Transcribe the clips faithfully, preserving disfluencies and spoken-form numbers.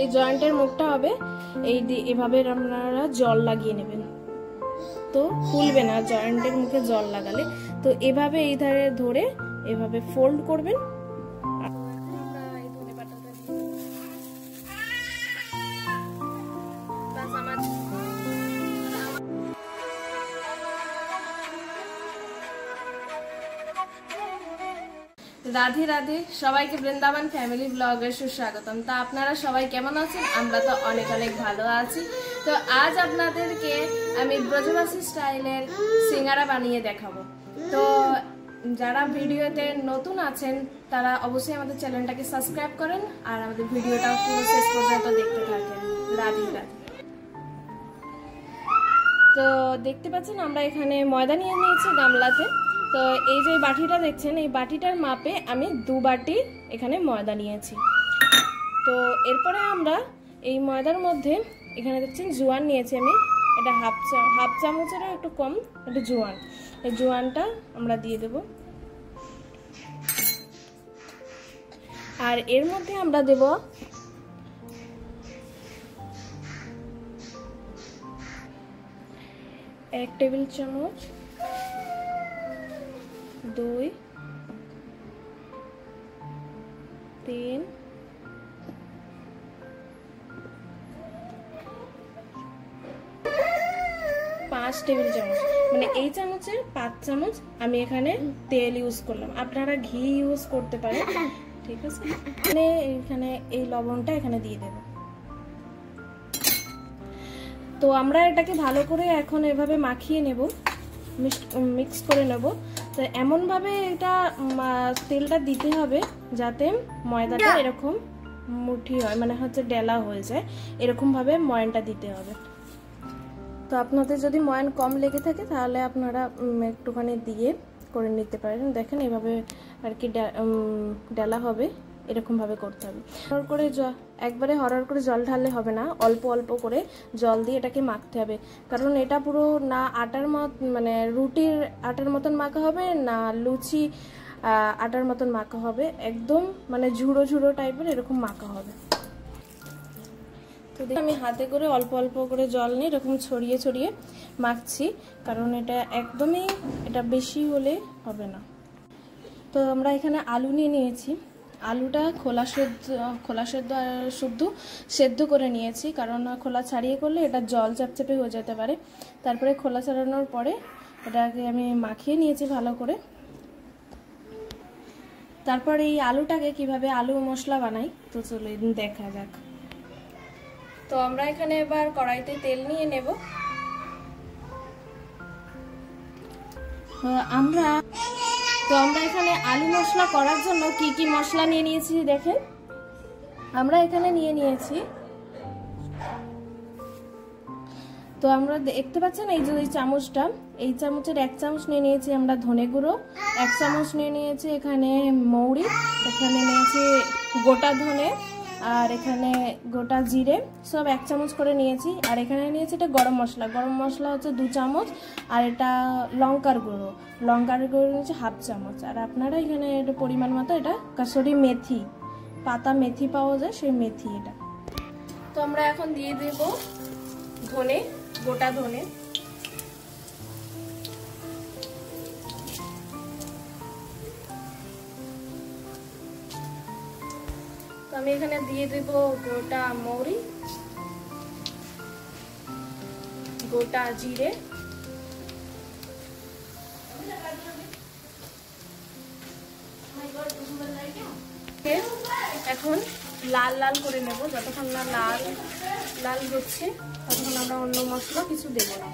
এই জয়েন্টের মুখটা হবে এই এভাবে আপনারা জল লাগিয়ে নেবেন, তো খুলবে না জয়েন্টের মুখে জল লাগালে। তো এভাবে এই ধারে ধরে এভাবে ফোল্ড করবেন। রাধে রাধে, সবাইকে বৃন্দাবন ফ্যামিলি ব্লগে সুস্বাগতম। তা আপনারা সবাই কেমন আছেন? আমরা তো অনেক অনেক ভালো আছি। তো আজ আপনাদেরকে আমি ব্রজবাসী স্টাইলের সিঙ্গারা বানিয়ে দেখাবো। তো যারা ভিডিওতে নতুন আছেন তারা অবশ্যই আমাদের চ্যানেলটাকে সাবস্ক্রাইব করেন আর আমাদের ভিডিওটা পুরো শেষ পর্যন্ত দেখতে থাকেন। রাধে রাধে। তো দেখতে পাচ্ছেন আমরা এখানে ময়দা নিয়ে নিয়েছি গামলাতে। তো এই যে বাটিটা দেখছেন, এই বাটিটার মাপে আমি দু বাটি এখানে ময়দা নিয়েছি। তো এরপরে আমরা এই ময়দার মধ্যে এখানে দেখছেন জোয়ান নিয়েছি আমি, এটা হাফ চা হাফ চামচেরও একটু কম একটু জোয়ান। এই জোয়ানটা আমরা দিয়ে দেব। আর এর মধ্যে আমরা দেব এক টেবিল চামচ দুই তিন পাঁচ টেবিল চামচ, মানে এই চামচের পাঁচ চামচ আমি এখানে তেল ইউজ করলাম। আপনারা ঘি ইউজ করতে পারেন, ঠিক আছে। মানে এখানে এই লবণটা এখানে দিয়ে দেব। তো আমরা এটাকে ভালো করে এখন এভাবে মাখিয়ে নেব, মিক্স করে নেব। তো এমনভাবে এটা তেলটা দিতে হবে যাতে ময়দাটা এরকম মুঠি হয়, মানে হচ্ছে ডেলা হয়ে যায়, এরকমভাবে ময়ানটা দিতে হবে। তো আপনাদের যদি ময়ান কম লেগে থাকে তাহলে আপনারা একটুখানি দিয়ে করে নিতে পারেন। দেখেন এভাবে আর কি ডেলা হবে, এরকমভাবে করতে হবে। হরর করে একবারে হরর করে জল ঢাললে হবে না, অল্প অল্প করে জল দিয়ে এটাকে মাখতে হবে। কারণ এটা পুরো না আটার মত মানে রুটির আটার মতন মাখা হবে না লুচি আটার মতন মাখা হবে, একদম মানে ঝুড়ো ঝুড়ো টাইপের এরকম মাখা হবে। তো আমি হাতে করে অল্প অল্প করে জল নিয়ে এরকম ছড়িয়ে ছড়িয়ে মাখছি, কারণ এটা একদমই এটা বেশি হলে হবে না। তো আমরা এখানে আলু নিয়ে নিয়েছি, আলুটা খোলা সেদ্ধ খোলা সেদ্ধ শুদ্ধ সেদ্ধ করে নিয়েছি, কারণ খোলা ছাড়িয়ে করলে এটা জল চাপচাপে হয়ে যেতে পারে। তারপরে খোলা ছাড়ানোর পরে এটাকে আমি মাখিয়ে নিয়েছি ভালো করে। তারপর এই আলুটাকে কিভাবে আলু মশলা বানাই তো চলে দেখা যাক। তো আমরা এখানে এবার কড়াইতে তেল নিয়ে নেব। আমরা তো আমরা এখানে আলু মশলা করার জন্য কি কি মশলা নিয়ে নিয়েছি দেখেন। আমরা এখানে নিয়ে নিয়েছি, তো আমরা দেখতে পাচ্ছেন এই যে এই চামচটা, এই চামচের এক চামচ নিয়ে নিয়েছি আমরা ধনে গুঁড়ো, এক চামচ নিয়ে নিয়েছি এখানে মৌরি, এখানে নিয়েছি গোটা ধনে, আর এখানে গোটা জিরে সব এক চামচ করে নিয়েছি। আর এখানে নিয়েছি এটা গরম মশলা, গরম মশলা হচ্ছে দু চামচ, আর এটা লঙ্কার গুঁড়ো, লঙ্কার গুঁড়ো নিয়েছি হাফ চামচ। আর আপনারা এখানে এটা পরিমাণ মতো এটা কাসুরি মেথি, পাতা মেথি পাওয়া যায় সেই মেথি এটা। তো আমরা এখন দিয়ে দেব ধনে, গোটা ধনে। তো আমি এখানে দিয়ে দেব গোটা মৌরি, গোটা জিরে, এখন লাল লাল করে নেব। যতক্ষণ না লাল লাল হচ্ছে ততক্ষণ আমরা অন্য মশলা কিছু দেব না।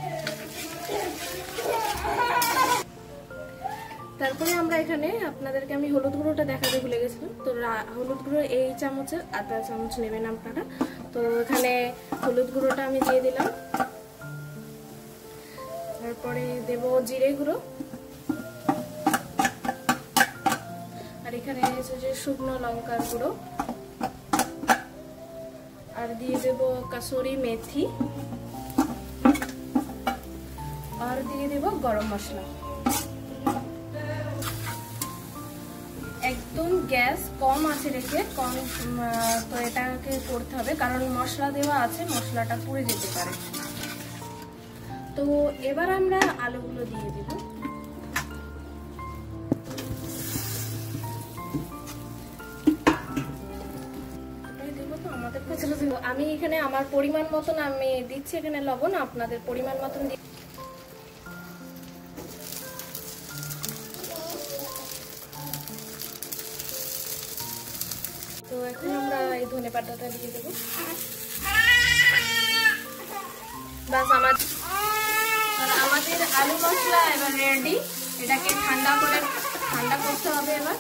তারপরে আমরা এখানে আপনাদেরকে আমি হলুদ গুঁড়োটা দেখাতে ভুলে গেছিলাম। তো হলুদ গুঁড়ো এই চামচের আধা চামচ নেবেন আপনারা। তো এখানে হলুদ গুঁড়োটা আমি দিয়ে দিলাম। তারপরে দেব জিরে গুঁড়ো, আর এখানে এসে যে শুকনো লঙ্কার গুঁড়ো, আর দিয়ে দেব কাসুরি মেথি, আর দিয়ে দেব গরম মশলা। একদম গ্যাস কম আছে রেখে কম, তো এটাকে করতে হবে কারণ মশলা দেওয়া আছে, মশলাটা পুড়ে যেতে পারে। তো এবার আমরা আলুগুলো দিয়ে দেব। আমি এখানে আমার পরিমাণ মতন আমি দিচ্ছি, এখানে লবণ আপনাদের পরিমাণ মতন দিয়ে। তো এখন আমরা এই ধনে পাতাটা দিয়ে দেবো। বাস আমার আমাদের আলু মশলা এবার রেডি। এটাকে ঠান্ডা করে ঠান্ডা করতে হবে এবার।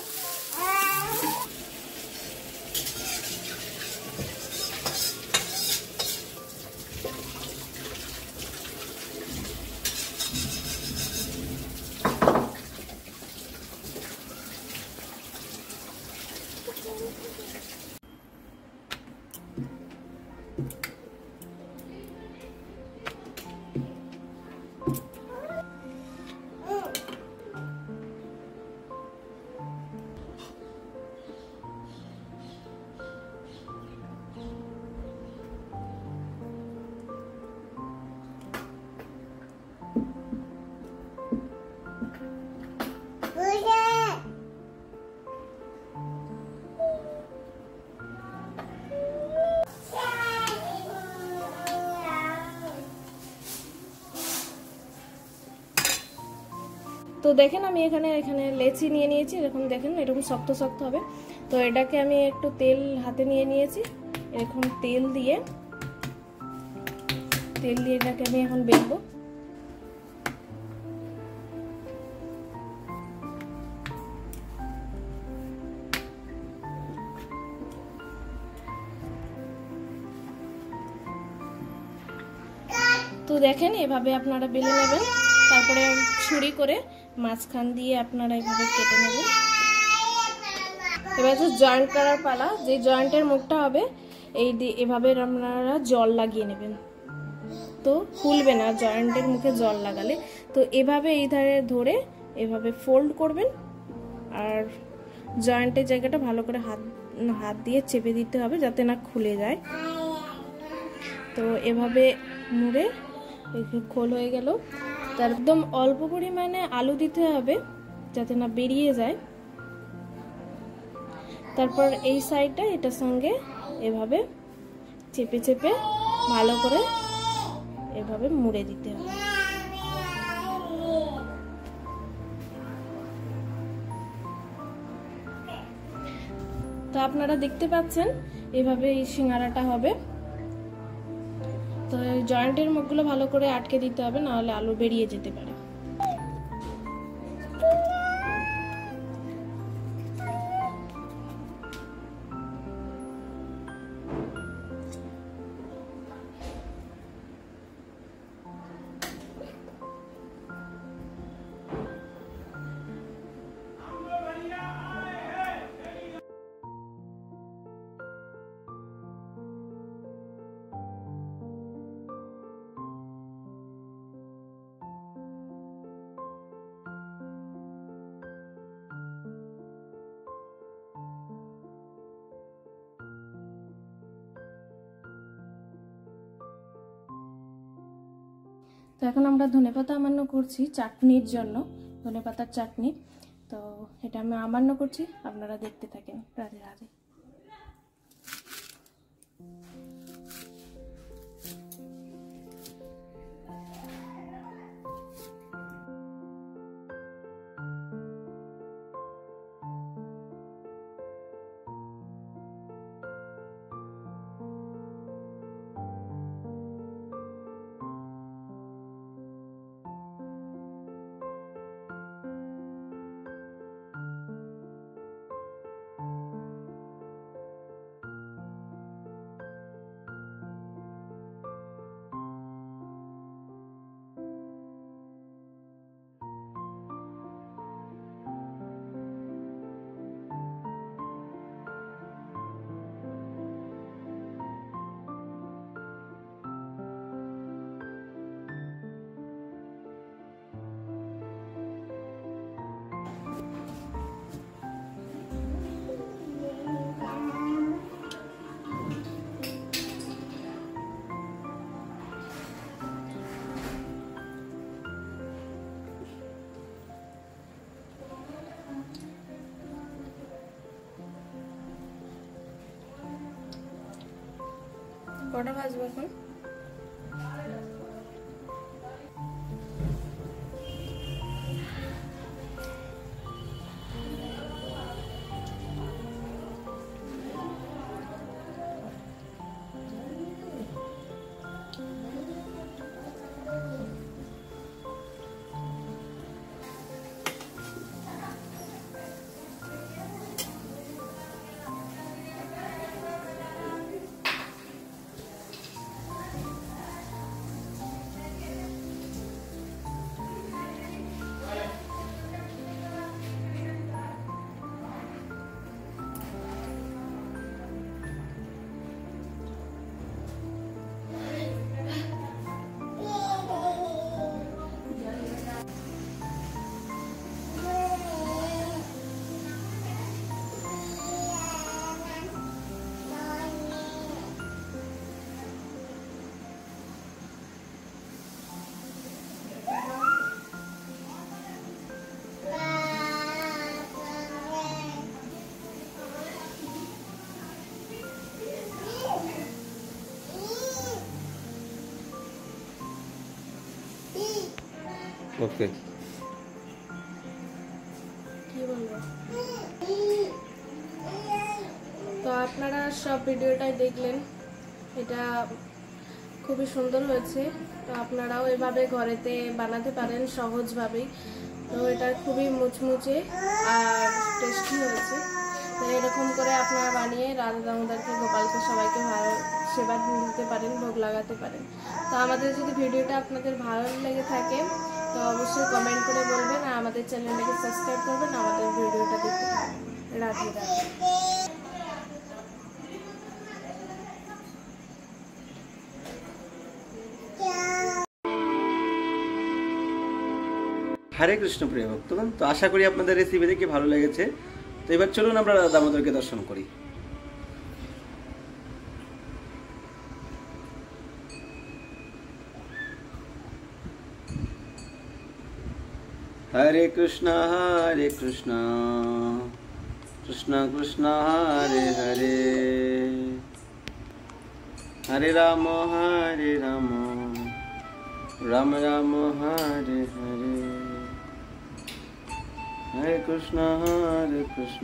তো দেখেন আমি এখানে এখানে লেচি নিয়ে নিয়েছি, এরকম দেখেন এরকম শক্ত শক্ত হবে। তো এটাকে আমি একটু তেল হাতে নিয়ে নিয়েছি, এরকম তেল দিয়ে তেল দিয়ে এটাকে আমি এখন বেলবো। তো দেখেন এভাবে আপনারা বেলে নেবেন, তারপরে ছুরি করে মাঝখান দিয়ে আপনারা এভাবে কেটে নেবেন। এবার হচ্ছে জয়েন্ট করার পালা। যে জয়েন্টের মুখটা হবে এই এভাবে আপনারা জল লাগিয়ে নেবেন, তো খুলবে না জয়েন্টের মুখে জল লাগালে। তো এভাবে এই ধারে ধরে এভাবে ফোল্ড করবেন, আর জয়েন্টের জায়গাটা ভালো করে হাত হাত দিয়ে চেপে দিতে হবে যাতে না খুলে যায়। তো এভাবে মুড়ে খোল হয়ে গেল। তার একদম অল্প পরিমাণে আলু দিতে হবে যাতে না বেরিয়ে যায়। তারপর এই সাইডটা এটার সঙ্গে এভাবে চেপে চেপে ভালো করে এভাবে মুড়ে দিতে হবে। তো আপনারা দেখতে পাচ্ছেন এভাবে এই সিঙ্গারাটা হবে। তো জয়েন্টের মুখগুলো ভালো করে আটকে দিতে হবে, নাহলে আলু বেরিয়ে যেতে পারে। তো এখন আমরা ধনেপাতা আমান্য করছি চাটনির জন্য, ধনেপাতার চাটনি। তো এটা আমি আমান্য করছি, আপনারা দেখতে থাকেন। রাধে রাধে। কটা ভাজবো এখন? ওকে কি বলবো, তো আপনারা সব ভিডিওটাই দেখলেন, এটা খুবই সুন্দর হয়েছে। তো আপনারাও এভাবে ঘরেতে বানাতে পারেন সহজভাবেই। তো এটা খুবই মুচমুচে আর টেস্টি হয়েছে। তো এরকম করে আপনারা বানিয়ে রাধা দামোদরকে, গোপালকে সবাইকে ভালো সেবা দিতে পারেন, ভোগ লাগাতে পারেন। তো আমাদের যদি ভিডিওটা আপনাদের ভালো লেগে থাকে তো অবশ্যই কমেন্ট করে বলবেন, আর আমাদের চ্যানেলটাকে সাবস্ক্রাইব করবেন, আমাদের ভিডিওটা দেখতে পাবেন। রাধে রাধে। হরে কৃষ্ণ প্রিয় ভক্তগণ, তো আশা করি আপনাদের রেসিপি দেখে ভালো লেগেছে। তো এবার চলুন আমরা রাধা দামোদরকে দর্শন করি। হরে কৃষ্ণ হরে কৃষ্ণ কৃষ্ণ কৃষ্ণ হরে হরে, হরে রাম হরে রাম রাম রাম হরে হরে, হরে কৃষ্ণ হরে কৃষ্ণ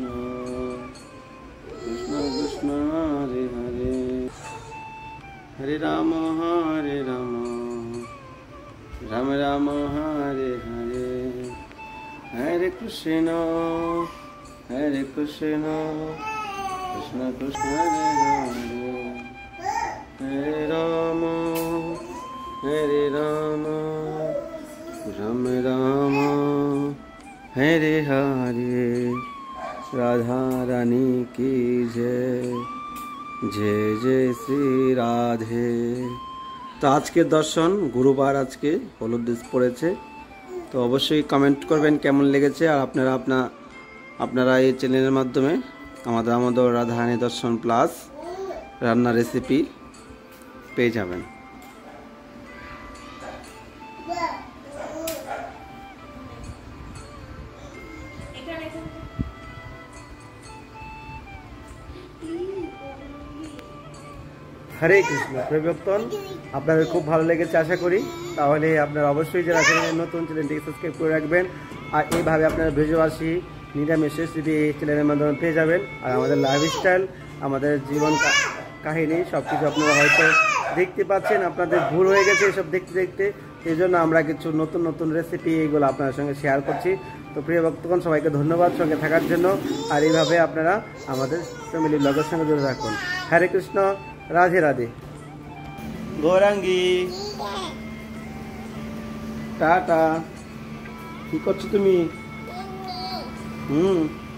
কৃষ্ণ কৃষ্ণ হরে হরে, হরে রাম হরে রাম রাম রাম হরে হরে, হরে কৃষ্ণ হরে কৃষ্ণ কৃষ্ণ কৃষ্ণ হরে হরে, হরে রাম হরে রাম রাম রাম হরে হরে। রাধা রানী কি জয়, জয় জয় শ্রী রাধে। তো আজকের দর্শন গুরুবার, আজকে হলুদ দিবস পড়েছে। তো অবশ্যই কমেন্ট করবেন কেমন লেগেছে, আর আপনারা আপনা আপনারা এই চ্যানেলের মাধ্যমে আমাদের আমাদের রাধারানী দর্শন প্লাস রান্না রেসিপি পেয়ে যাবেন। হরে কৃষ্ণ প্রবর্তন, আপনাদের খুব ভালো লেগেছে আশা করি। তাহলে আপনারা অবশ্যই যারা চ্যানেলের নতুন, চ্যানেলটিকে সাবস্ক্রাইব করে রাখবেন। আর এইভাবে আপনারা ভেজবাসী নিরামিষ রেসিপি এই চ্যানেলের মাধ্যমে পেয়ে যাবেন। আর আমাদের লাইফস্টাইল, আমাদের জীবন কাহিনী সব কিছু আপনারা হয়তো দেখতে পাচ্ছেন। আপনাদের ভুল হয়ে গেছে এসব দেখতে দেখতে, এই জন্য আমরা কিছু নতুন নতুন রেসিপি এইগুলো আপনাদের সঙ্গে শেয়ার করছি। তো প্রিয় ভক্তগণ, সবাইকে ধন্যবাদ সঙ্গে থাকার জন্য। আর এইভাবে আপনারা আমাদের ফ্যামিলি ব্লগের সঙ্গে জুড়ে রাখুন। হরে কৃষ্ণ, রাধে রাধে। গৌরাঙ্গী টাটা। কি করছো তুমি? হুম